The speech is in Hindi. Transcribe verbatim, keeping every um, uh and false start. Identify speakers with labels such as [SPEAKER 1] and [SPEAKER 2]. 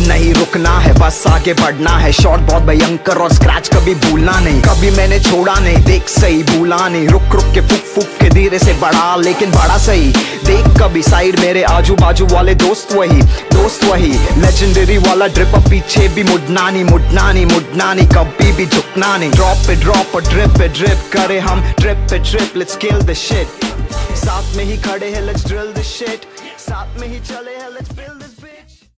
[SPEAKER 1] नहीं रुकना है, बस आगे बढ़ना है। शॉट बहुत भयंकर और स्क्रैच कभी भूलना नहीं, कभी मैंने छोड़ा नहीं, देख सही भूला नहीं। रुक रुक के फुक फुक के धीरे से बढ़ा, लेकिन बड़ा सही। देख कभी साइड मेरे आजू बाजू वाले दोस्त वही दोस्त वही लेजेंडरी वाला ड्रिप, अब पीछे भी मुड़ना नहीं मुड़ना नहीं मुड़ना नहीं, कभी भी झुकना नहीं। ड्रॉप पे ड्रॉप और ड्रिप पे ड्रिप करे हम, ट्रिप पे trip, let's kill the shit. साथ में ही खड़े हैं, लेट्स ड्रिल द शिट, साथ में ही चले हैं, लेट्स बिल्ड